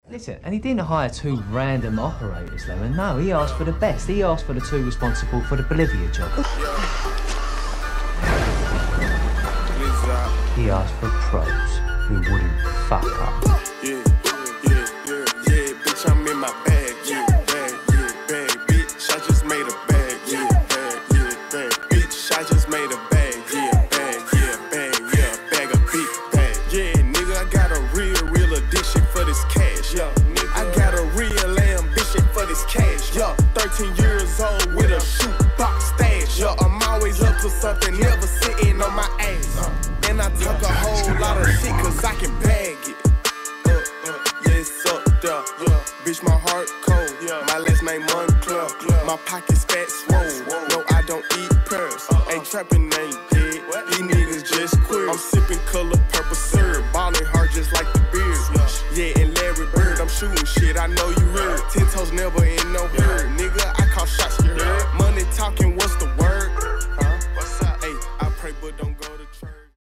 Listen, and he didn't hire two random operators, though, and no, he asked for the best. He asked for the two responsible for the Bolivia job. He asked for pros who wouldn't fuck up. Yeah, bitch, I'm in my bag, bag, bitch, I just made a bag, bag, bitch, I just made a bag, bag of big bag, nigga, I got a real addiction for this cash, nigga, I got a real ambition for this cash, 13 years old with a shoebox stash, I'm always up to something, never sitting on my ass, and I talk a whole lot of shit cause I can bag it. Bitch, my heart cold. My last name Moncler. My pockets fat swole. No, I don't eat pearls. Ain't trapping, ain't dead. These niggas just queer. I'm sipping color purple syrup. Ballin' hard just like the beard. Yeah, and Larry Bird, I'm shooting shit. I know you heard.